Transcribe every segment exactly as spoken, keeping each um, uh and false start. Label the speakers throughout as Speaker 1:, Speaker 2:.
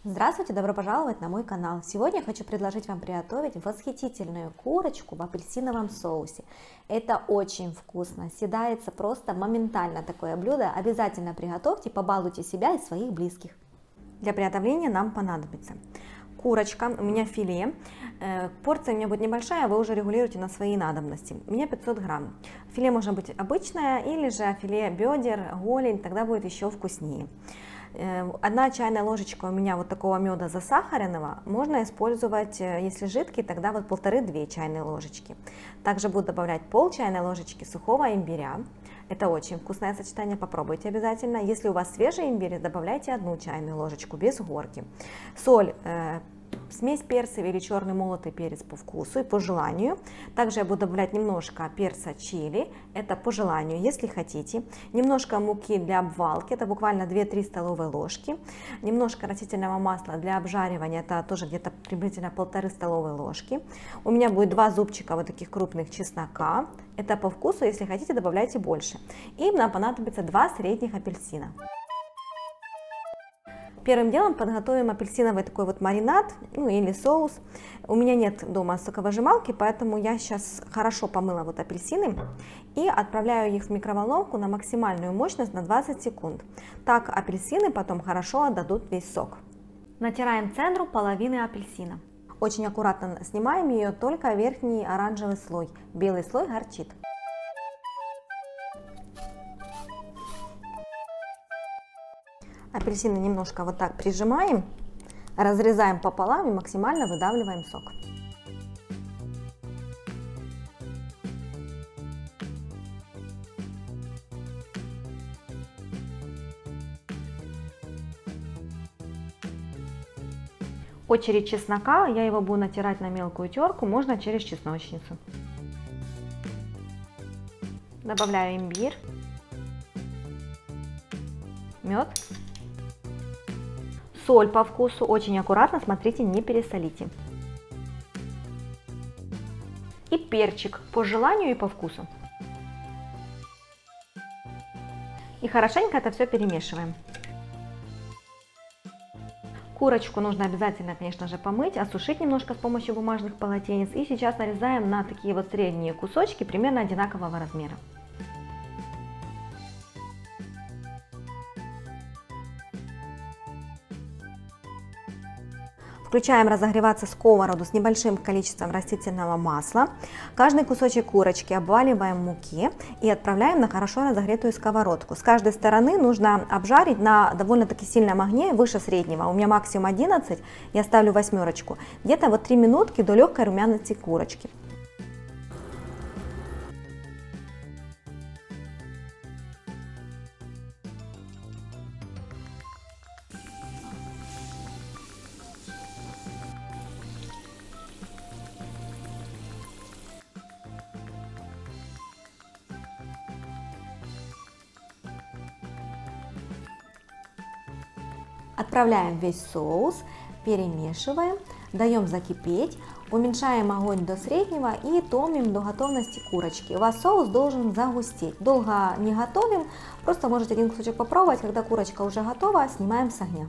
Speaker 1: Здравствуйте, добро пожаловать на мой канал. Сегодня я хочу предложить вам приготовить восхитительную курочку в апельсиновом соусе. Это очень вкусно, съедается просто моментально такое блюдо. Обязательно приготовьте, побалуйте себя и своих близких. Для приготовления нам понадобится курочка, у меня филе, порция у меня будет небольшая, вы уже регулируете на свои надобности. У меня пятьсот грамм. Филе может быть обычное или же филе бедер, голень, тогда будет еще вкуснее. Одна чайная ложечка у меня вот такого меда засахаренного, можно использовать, если жидкий, тогда вот полторы-две чайные ложечки. Также буду добавлять пол чайной ложечки сухого имбиря. Это очень вкусное сочетание, попробуйте обязательно. Если у вас свежий имбирь, добавляйте одну чайную ложечку без горки. Соль, э, смесь перцев или черный молотый перец по вкусу и по желанию. Также я буду добавлять немножко перца чили, это по желанию, если хотите. Немножко муки для обвалки, это буквально две-три столовые ложки. Немножко растительного масла для обжаривания, это тоже где-то приблизительно полторы столовые ложки. У меня будет два зубчика вот таких крупных чеснока, это по вкусу, если хотите, добавляйте больше. И нам понадобится два средних апельсина. Первым делом подготовим апельсиновый такой вот маринад, ну или соус. У меня нет дома соковыжималки, поэтому я сейчас хорошо помыла вот апельсины и отправляю их в микроволновку на максимальную мощность на двадцать секунд. Так апельсины потом хорошо отдадут весь сок. Натираем цедру половины апельсина. Очень аккуратно снимаем ее, только верхний оранжевый слой, белый слой горчит. Апельсины немножко вот так прижимаем, разрезаем пополам и максимально выдавливаем сок. Очередь чеснока, я его буду натирать на мелкую терку, можно через чесночницу. Добавляю имбирь, мед. Соль по вкусу, очень аккуратно, смотрите, не пересолите. И перчик по желанию и по вкусу. И хорошенько это все перемешиваем. Курочку нужно обязательно, конечно же, помыть, осушить немножко с помощью бумажных полотенец. И сейчас нарезаем на такие вот средние кусочки, примерно одинакового размера. Включаем разогреваться сковороду с небольшим количеством растительного масла. Каждый кусочек курочки обваливаем в муке и отправляем на хорошо разогретую сковородку. С каждой стороны нужно обжарить на довольно-таки сильном огне, выше среднего. У меня максимум одиннадцать, я ставлю восьмерочку. Где-то вот три минутки до легкой румяности курочки. Отправляем весь соус, перемешиваем, даем закипеть, уменьшаем огонь до среднего и томим до готовности курочки. У вас соус должен загустеть. Долго не готовим, просто можете один кусочек попробовать, когда курочка уже готова, снимаем с огня.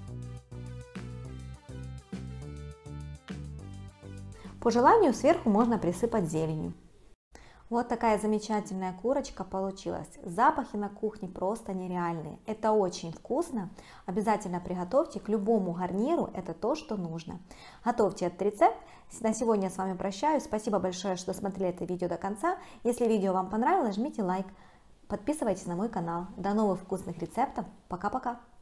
Speaker 1: По желанию сверху можно присыпать зеленью. Вот такая замечательная курочка получилась. Запахи на кухне просто нереальные. Это очень вкусно. Обязательно приготовьте к любому гарниру. Это то, что нужно. Готовьте этот рецепт. На сегодня я с вами прощаюсь. Спасибо большое, что смотрели это видео до конца. Если видео вам понравилось, жмите лайк. Подписывайтесь на мой канал. До новых вкусных рецептов. Пока-пока.